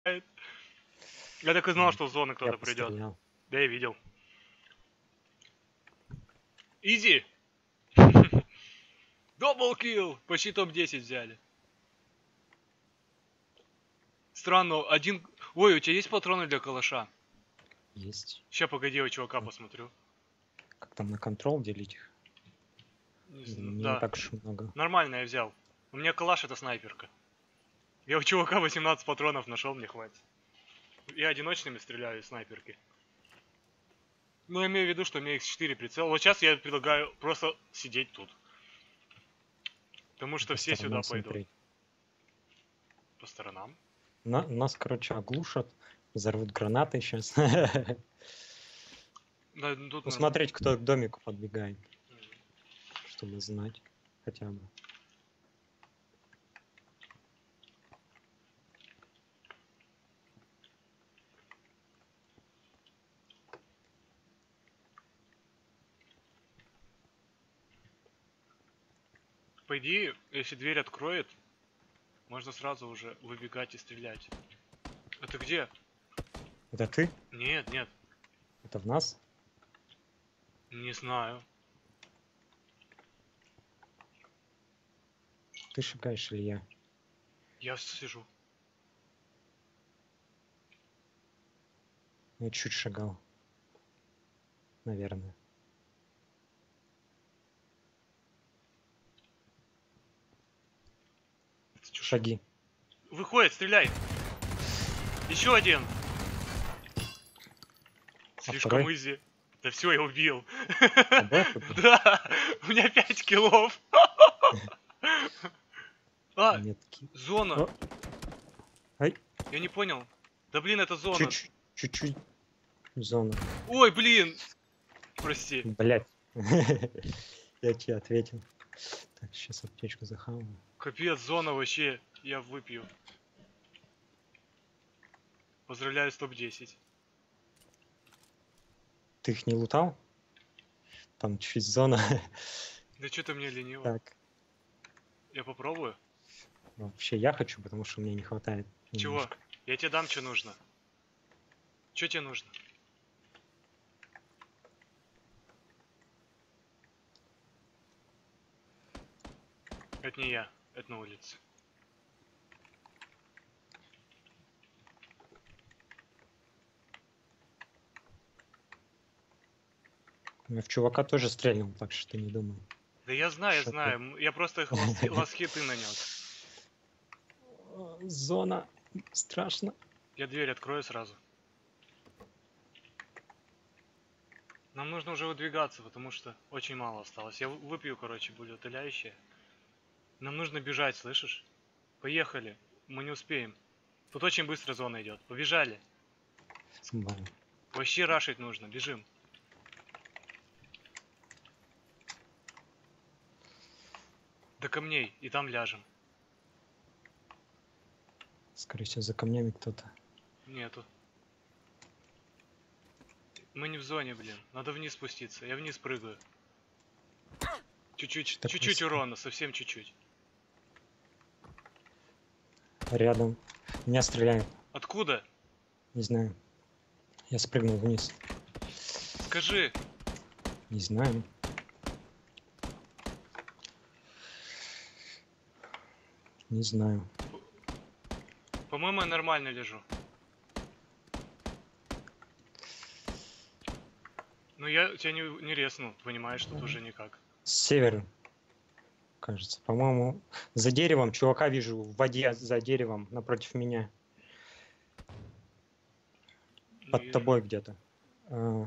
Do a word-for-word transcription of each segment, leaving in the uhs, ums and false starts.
Я так и знал, что в зоны кто-то придет. Пострелял. Да, я видел. Изи! Даблкилл! Почти топ десять взяли. Странно, один... Ой, у тебя есть патроны для калаша? Есть. Ща, погоди, я у чувака посмотрю. Как там на контрол делить их? Не, Не да. так уж много. Нормально я взял. У меня калаш это снайперка. Я у чувака восемнадцать патронов нашел, мне хватит. Я одиночными стреляю из снайперки. Ну, я имею в виду, что у меня икс четыре прицел. Вот сейчас я предлагаю просто сидеть тут. Потому что По все сюда сторонам пойдут. смотреть. По сторонам. На, нас, короче, оглушат. Взорвут гранаты сейчас. Да, ну, тут Посмотреть, кто к домику подбегает. Чтобы знать хотя бы. По идее, если дверь откроет, можно сразу уже выбегать и стрелять. Это где? Это ты? Нет, нет, Это в нас? не знаю. Ты шагаешь или я? Я сижу. Я чуть шагал. Наверное. Шаги. Выходит, стреляй. Еще один. А Слишком второй? изи. Да все, я убил. Обоих убил? Да, у меня пять киллов. А, Метки. зона. О. Ай. Я не понял. Да блин, это зона. Чуть-чуть. Чуть-чуть. Зона. Ой, блин. Прости. Блять. Я тебе ответил. Так, сейчас аптечку захаваю. Капец, зона вообще. Я выпью. Поздравляю с топ десять. Ты их не лутал? Там чуть зона. Да что-то мне лениво. Так. Я попробую. Вообще я хочу, потому что мне не хватает. Чего? Немножко. Я тебе дам, что нужно. Что тебе нужно? Это не я, это на улице. Я в чувака тоже стрельнул, так что не думай. Да я знаю, я Что знаю. М, Я просто их лас- лас-хиты нанес. Зона. Страшно. Я дверь открою сразу. Нам нужно уже выдвигаться, потому что очень мало осталось. Я в- выпью, короче, будет утоляющее. Нам нужно бежать, слышишь? Поехали. Мы не успеем. Тут очень быстро зона идет. Побежали. Блин. Вообще рашить нужно. Бежим. До камней. И там ляжем. Скорее всего, за камнями кто-то. Нету. Мы не в зоне, блин. Надо вниз спуститься. Я вниз прыгаю. Чуть-чуть, Так чуть-чуть высоко. урона, совсем чуть-чуть. Рядом. Меня стреляют. Откуда? Не знаю. Я спрыгнул вниз. Скажи. Не знаю. Не знаю. По-моему, я нормально лежу. Ну я тебя не, не резнул, понимаешь, тут уже никак. С севера. Кажется. По-моему, за деревом. Чувака вижу в воде за деревом напротив меня. Не Под вижу. тобой где-то. А,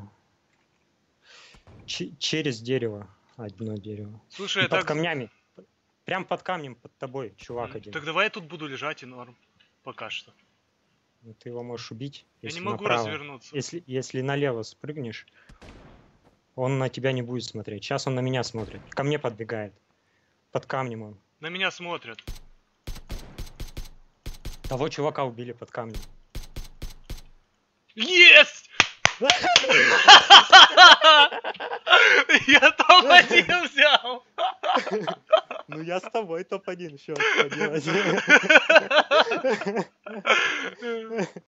че- через дерево. Одно дерево. Слушай, И я под так... камнями. Прям под камнем под тобой, чувак М, один. Так давай я тут буду лежать и норм. Пока что. Ну, ты его можешь убить, Я если не могу направо. развернуться. Если, если налево спрыгнешь, он на тебя не будет смотреть. Сейчас он на меня смотрит. Ко мне подбегает. Под камнем он. На меня смотрят. Того чувака убили под камнем. Есть! Я топ один взял! Ну я с тобой топ один, что поделать.